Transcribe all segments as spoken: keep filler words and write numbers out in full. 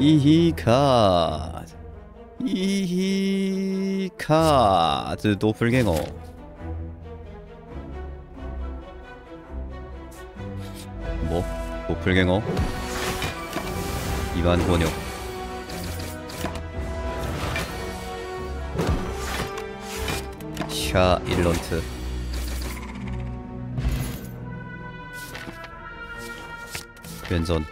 이히 카드 이히 카드 도플갱어. 뭐? 도플갱어? 이만 권역. 샤 일런트. 왼전.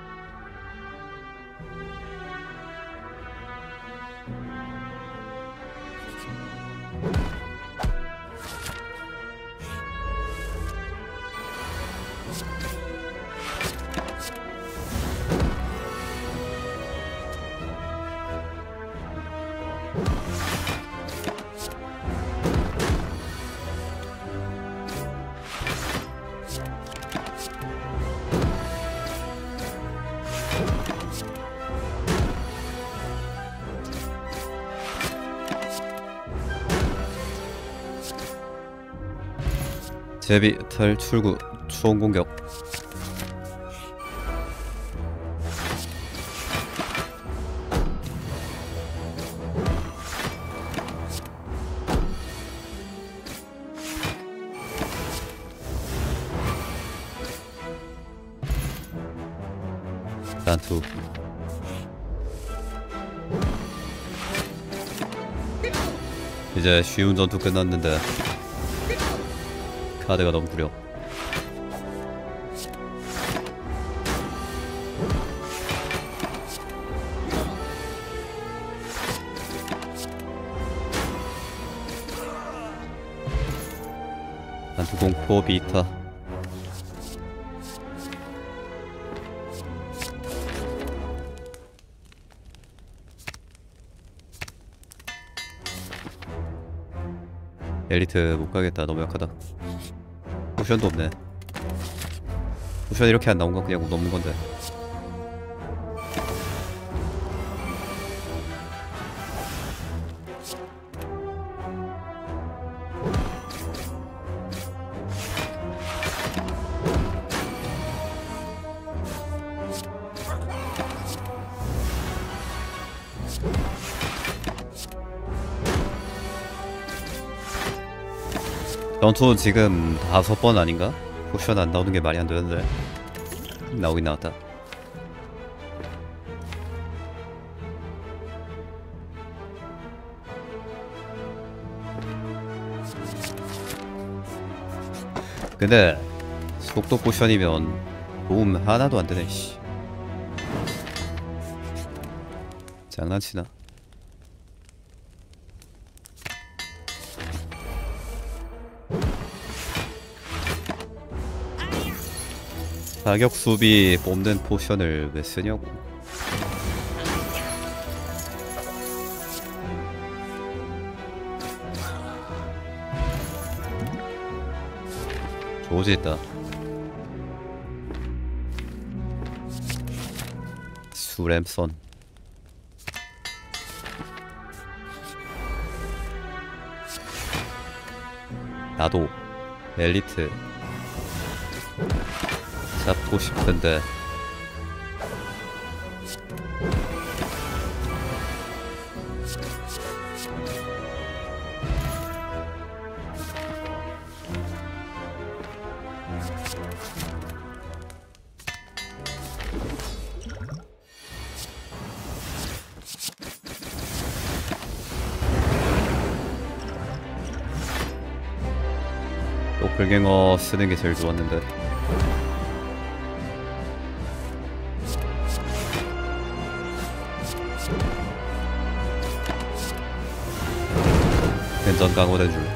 제비 털 출구 초원 공격. 난투. 이제 쉬운 전투 끝났는데 카드가 너무 구려. 난투 공포 비타. 엘리트 못가겠다. 너무 약하다. 포션도 없네. 포션 이렇게 안 나온 건 그냥 못 넘는 건데. 전투 지금 다섯 번 아닌가? 포션 안 나오는 게 말이 안 되는데. 나오긴 나왔다. 근데 속도 포션이면 도움 하나도 안 되네. 씨. 장난치나? 사격 수비 뽑는 포션을 왜 쓰냐고. 조지있다. 수램선. 나도 엘리트 잡고 싶은데 도플갱어 쓰는 게 제일 좋았는데. 벤전 강화된 줄.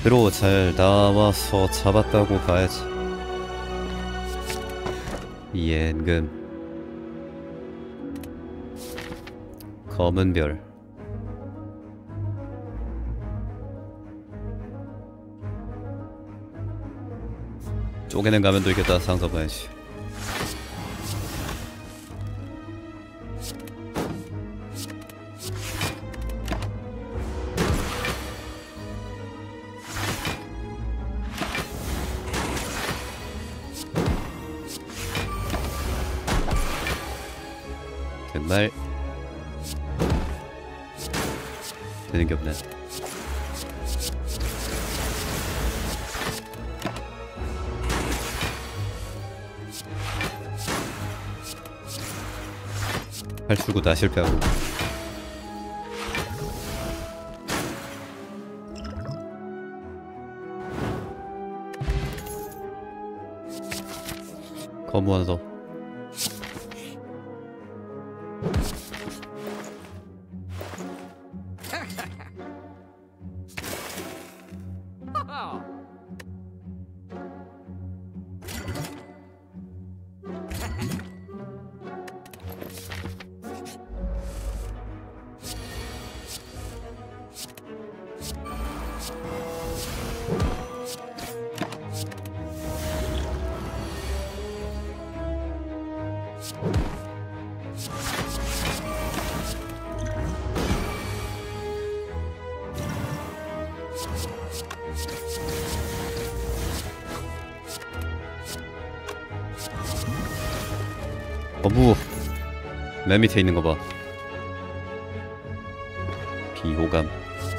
제대로 잘 나와서 잡았다고 봐야지. 이 엔금 검은 별. 쪼개는 가면도 있겠다. 상자 봐야지. 정말 되는 게 없네. 팔출구 다 실패하고. 거무 하나 더. 거무 맨 밑에 있는 거 봐. 비호감.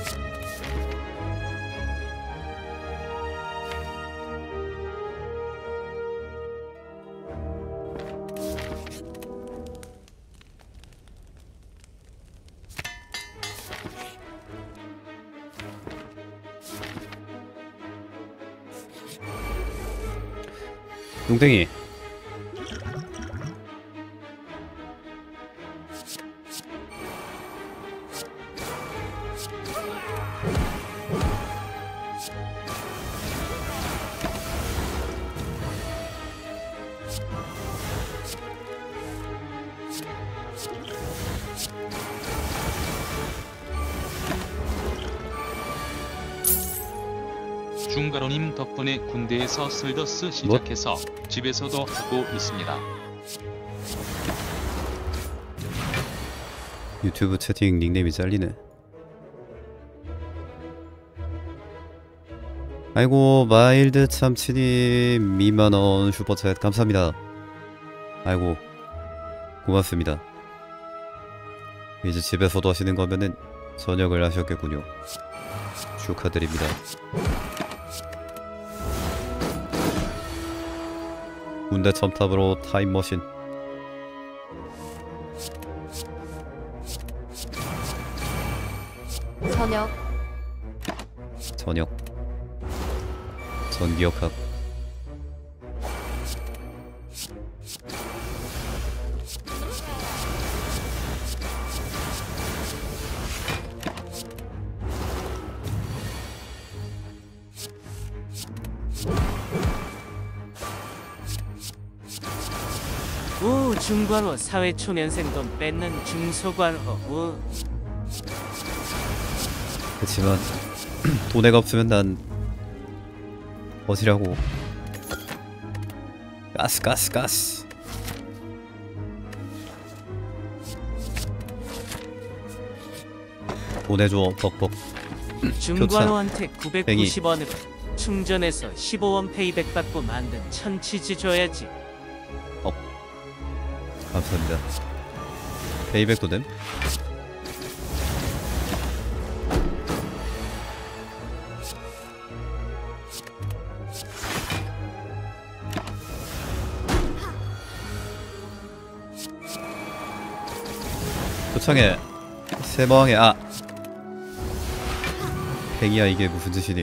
뚱땡이. 중가로님 덕분에 군대에서 슬더스 시작해서 뭐? 집에서도 하고 있습니다. 유튜브 채팅 닉네임이 잘리네. 아이고 마일드 참치님 이만원 슈퍼챗 감사합니다. 아이고 고맙습니다. 이제 집에서도 하시는 거면은 저녁을 하셨겠군요. 축하드립니다. 군대 첨탑으로 타임머신. 저녁. 저녁. 전기역학. 우 중관호 사회초년생 돈 뺏는 중소관호 우. 그치만 돈에가 없으면 난 어지라고. 가스 가스 가스. 보내줘 벅벅. 중관호한테 구백구십 원으로 충전해서 십오 원 페이백 받고 만든 천치즈 줘야지. 어 감사합니다. 페이백도 됨? 표창에 세방에 아 뱅이야 이게 무슨 짓이니.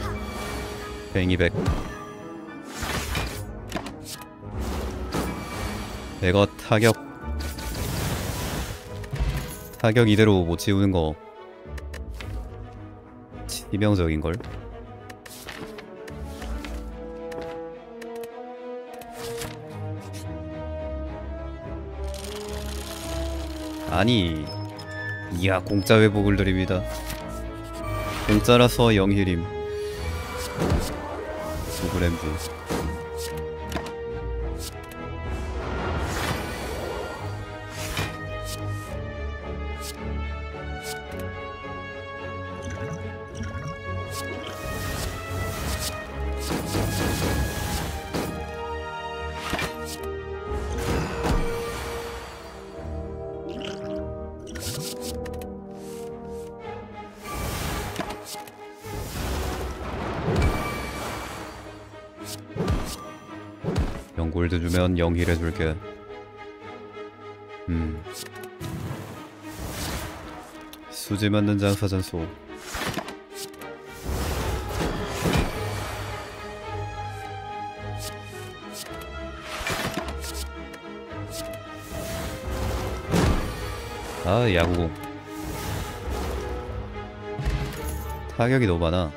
뱅이백 내가 타격 타격 이대로 못 지우는 거 치명적인걸? 아니, 이야 공짜 회복을 드립니다. 공짜라서 영힐임. 두그램즈. 골드 주면 영힐 해줄게. 음 수지 맞는 장사전소. 아 야구공 타격이 너무 많아.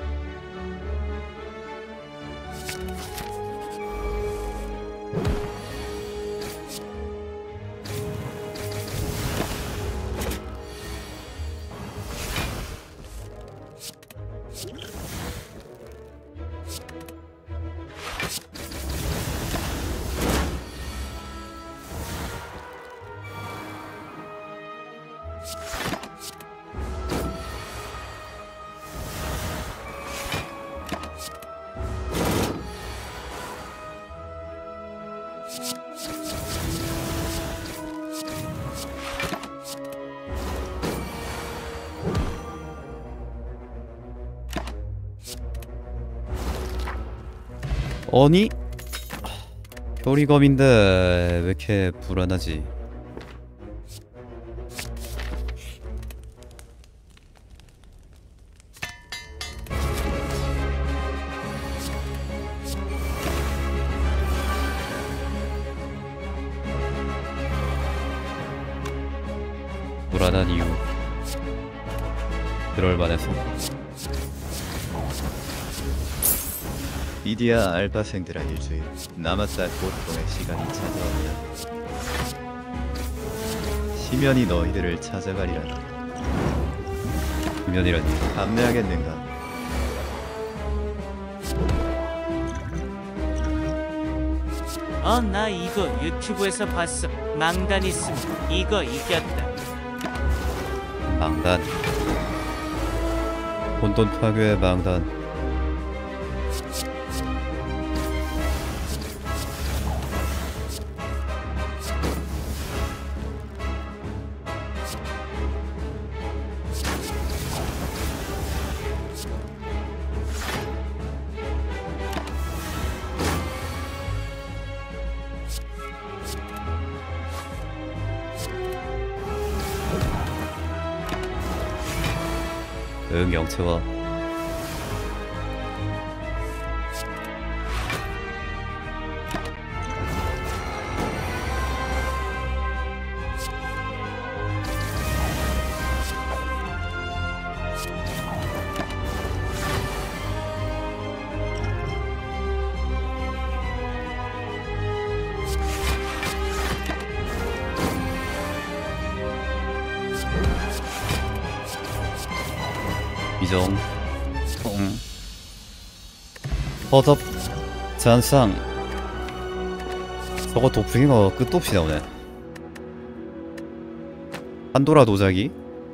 아니? 표리검인데 왜 이렇게 불안하지? 불안한 이유 그럴만해서. 이디야 알바생들아 일주일 남았다. 고통의 시간이 찾아온다. 시면이 너희들을 찾아가리라. 이면이라니. 감내하겠는가? 어, 나 이거 유튜브에서 봤어. 망단 있으면 이거 이겼다. 망단. 혼돈 파괴의 망단. 응, 영채와 이정 음. 허접 잔상. 저거 도프링어 끝도 없이 나오네. 판도라 도자기.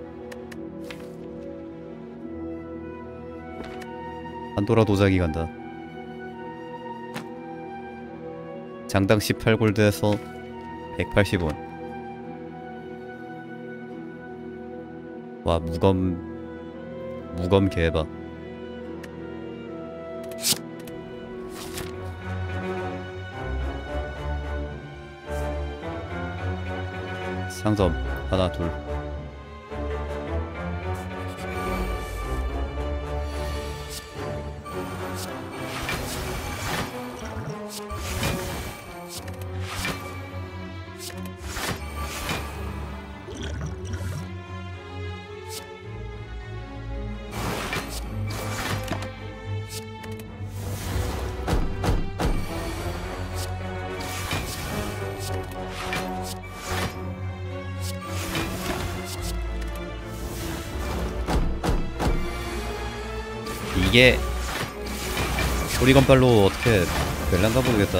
판도라 도자기 간다. 장당 십팔 골드에서 백팔십 원. 와 무검 무검 개봐. 상점 하나 둘. 이게 조리건발로 어떻게 될란가 모르겠다.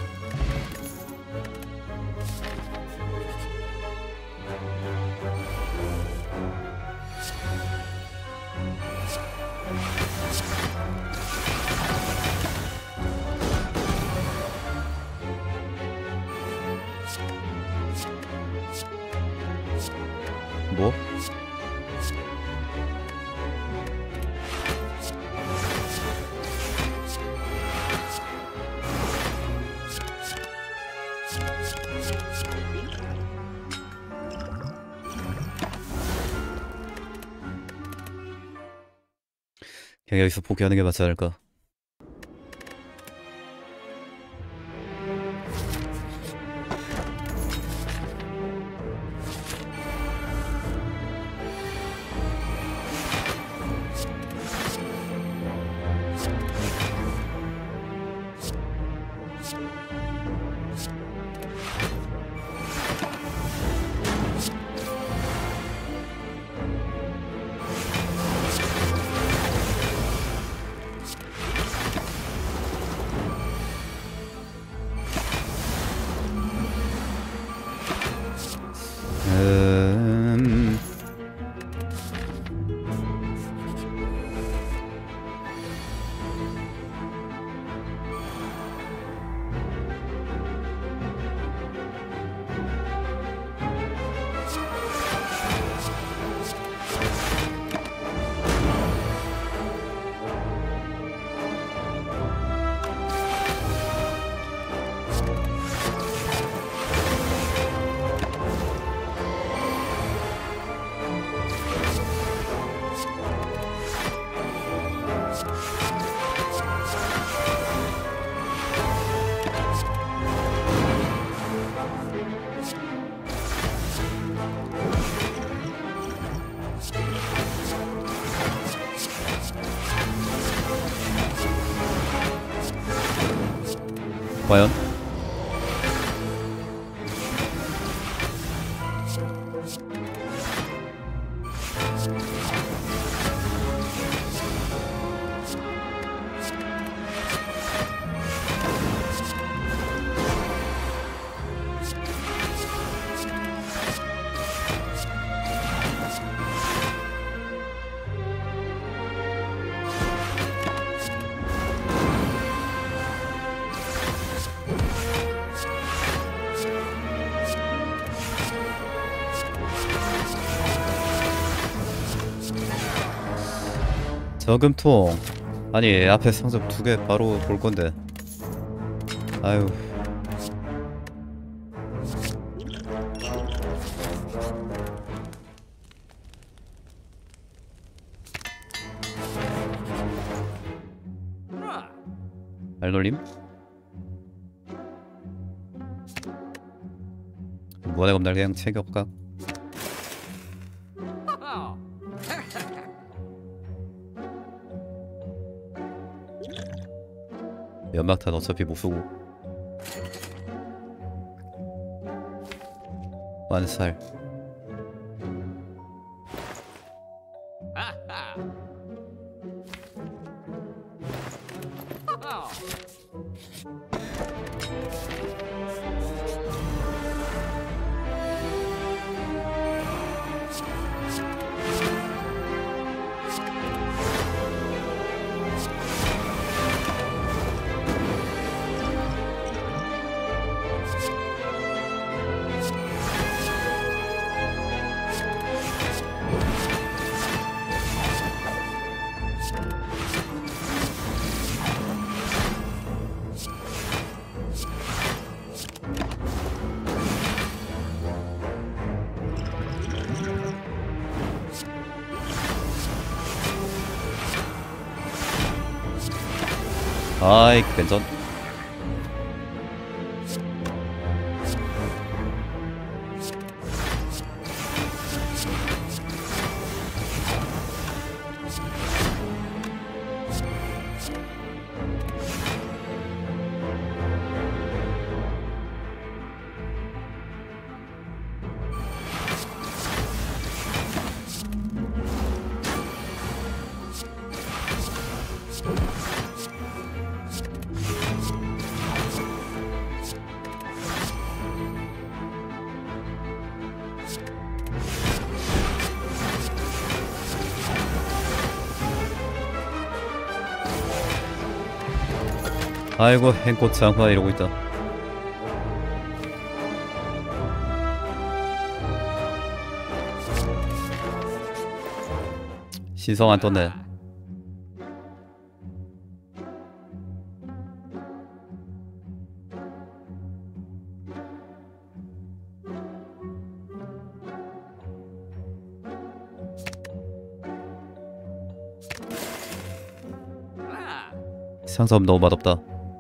뭐? 그냥 여기서 포기하는 게 맞지 않을까? 음... 과연? 저금통. 아니 앞에 상점 두 개 바로 볼 건데. 아유. 알놀림? 무한의 검날 그냥 챙겨볼까? 연막탄 어차피 못쓰고. 완살. 아이 괜찮. 아이고 행꽃 장화 이러고 있다. 신성 안 떴네. 상점 너무 맛없다.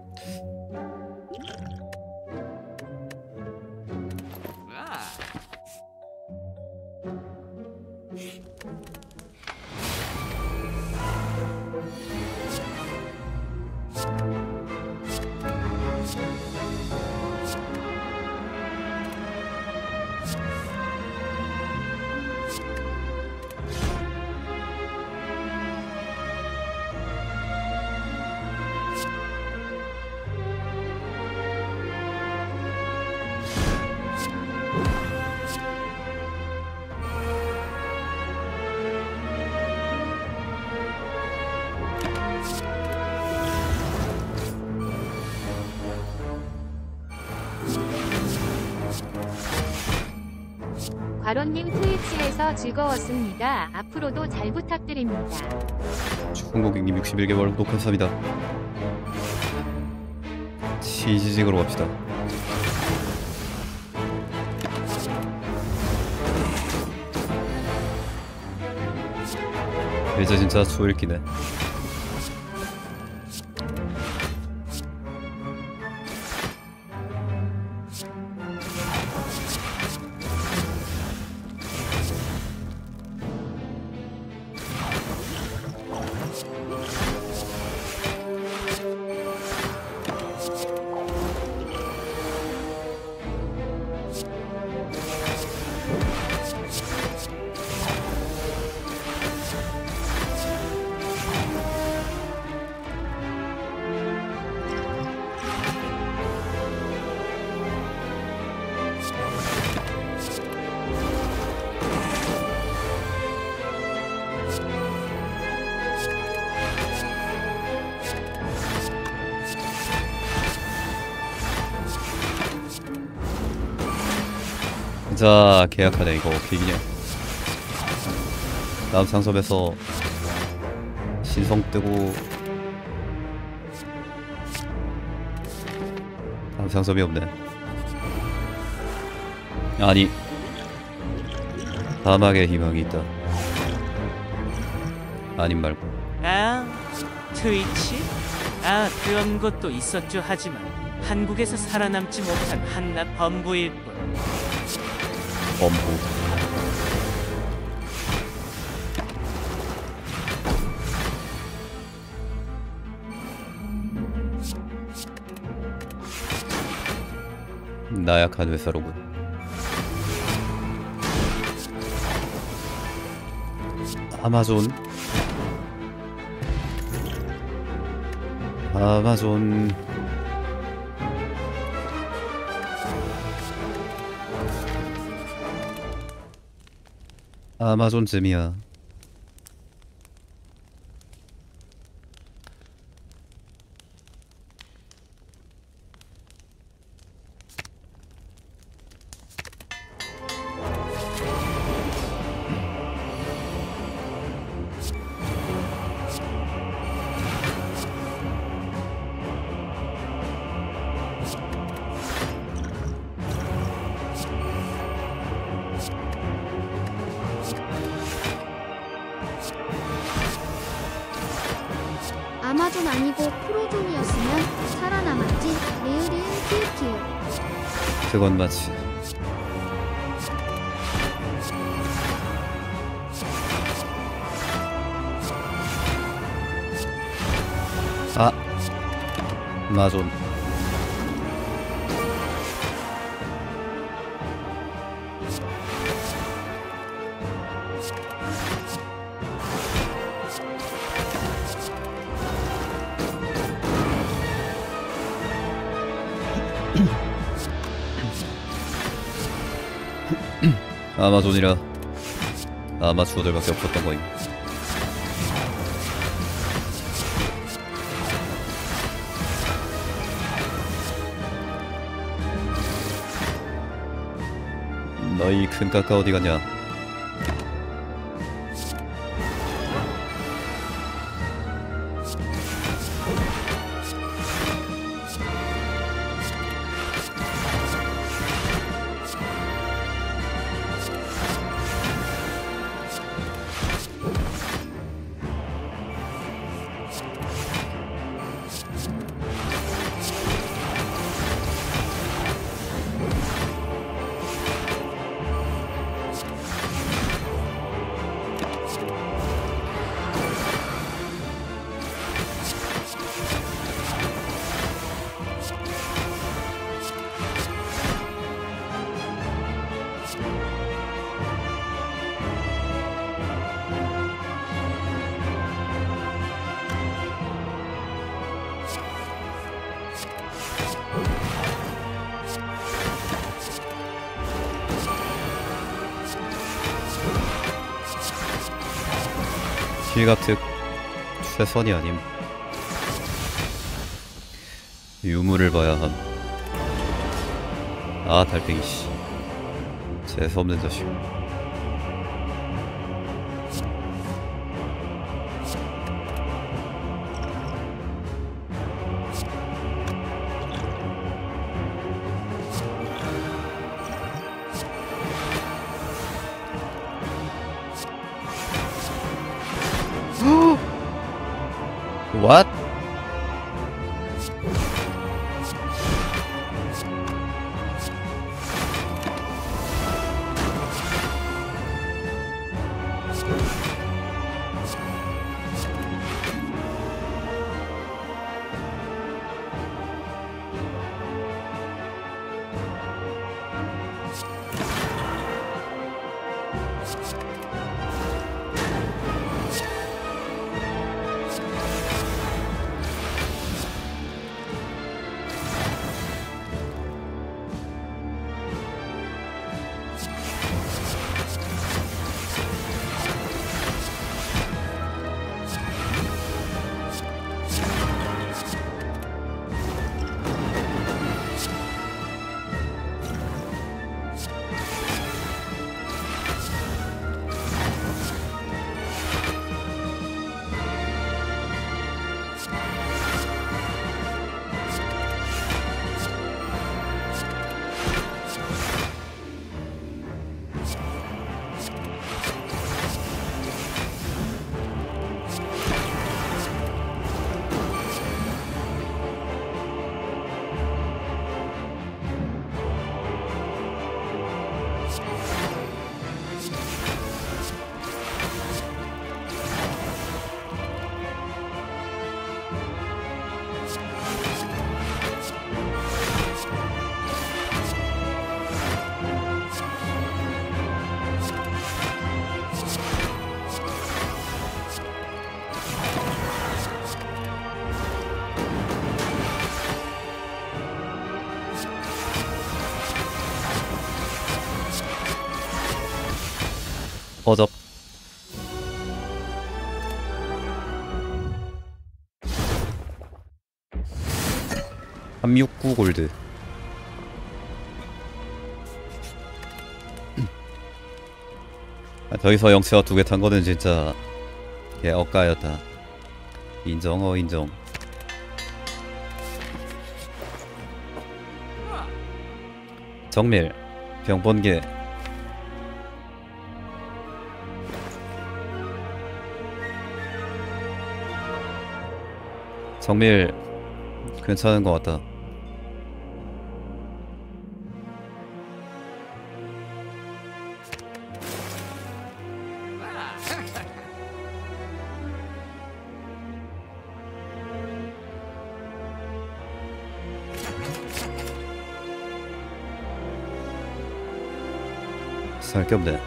과론님 트위치에서 즐거웠습니다. 앞으로도 잘 부탁드립니다. 중국인님 육십일 개월 구독 감사합니다. 치즈직으로 갑시다. 이제 진짜 수일기네. 자 계약하네. 이거 비기냐. 다음 상점에서 신성 뜨고 다음 상점이 없네. 아니 사막의 희망이 있다. 아님 말고. 아, 트위치? 아, 그런 것도 있었죠. 하지만 한국에서 살아남지 못한 한낱 범부일 뿐. 범부. 나약한 회사로군. 아마존. 아마존. 아마존쯤이야. 아마존 아니고 프로존이었으면 살아남았지. 리을이은 키우키우. 그건 맞지. 아 아마존. 아마존이라 아마추어들밖에 없었던 거임. 너희 큰 까까 어디 갔냐? 힐각특 최선이 아님. 유물을 봐야 함. 아 달팽이씨 재수없는 자식. What? 어접. 삼백육십구 골드. 아, 더이서 영체화 두 개 탄 거는 진짜 개 억가였다. 인정어 인정. 정밀 병번개. 정밀 괜찮은 것 같다. 살 게 없네.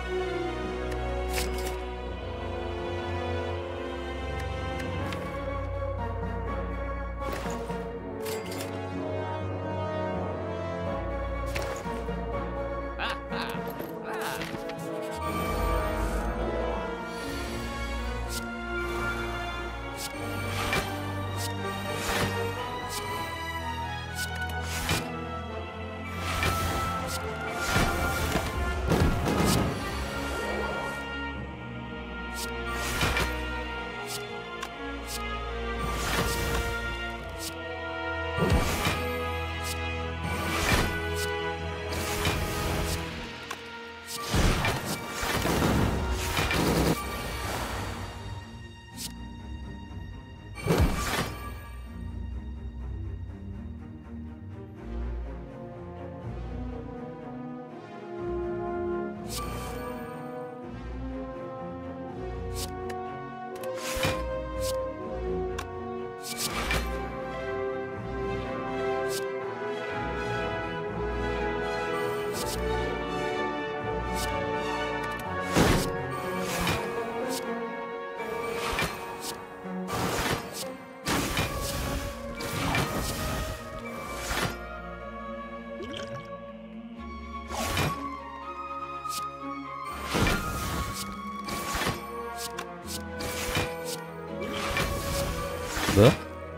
뭐야?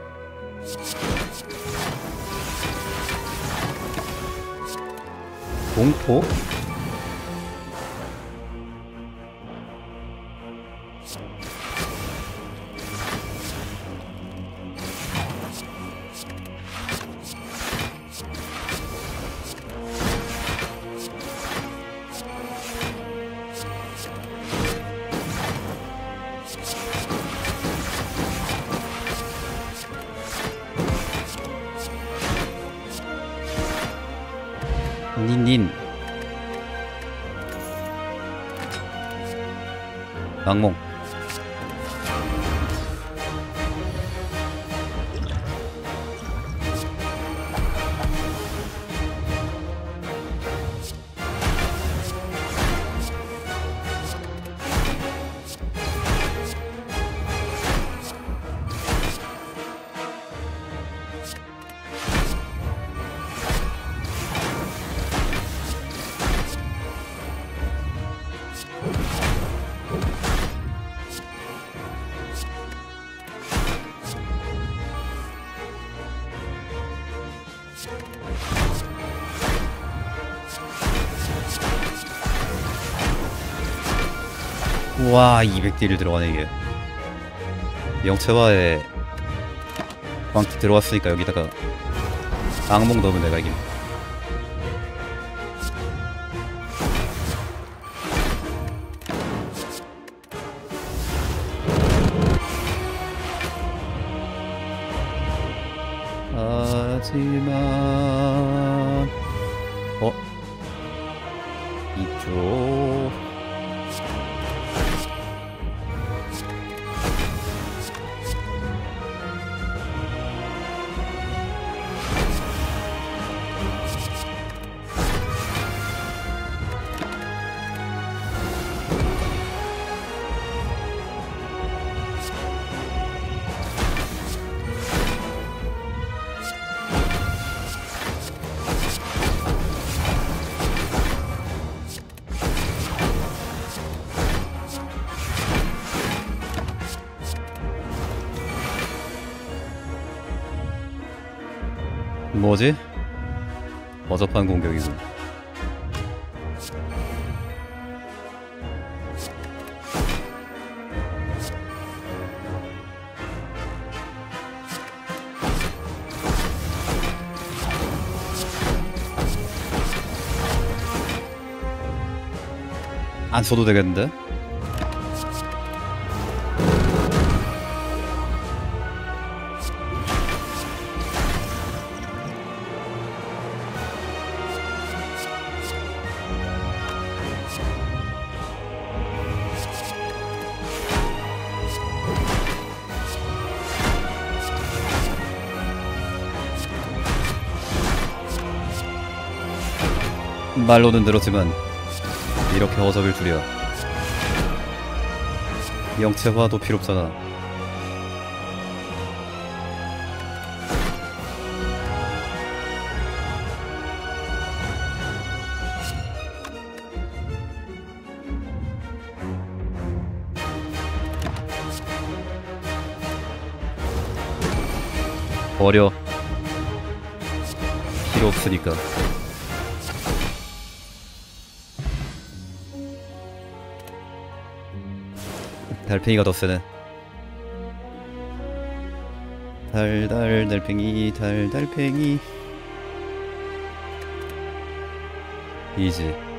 공포? 닌닌 악몽. 우와 이백 딜을 들어가네 이게. 영체화에 광기 들어왔으니까 여기다가 악몽 넣으면 내가 이김. 하지만 어? 이쪽 뭐지? 어접한 공격이군. 안 써도 되겠는데? 말로는 들었지만 이렇게 어접일 줄이야. 영체화도 필요 없잖아. 버려. 필요 없으니까. 달팽이가 더 세네. 달달 달팽이 달달팽이 이지.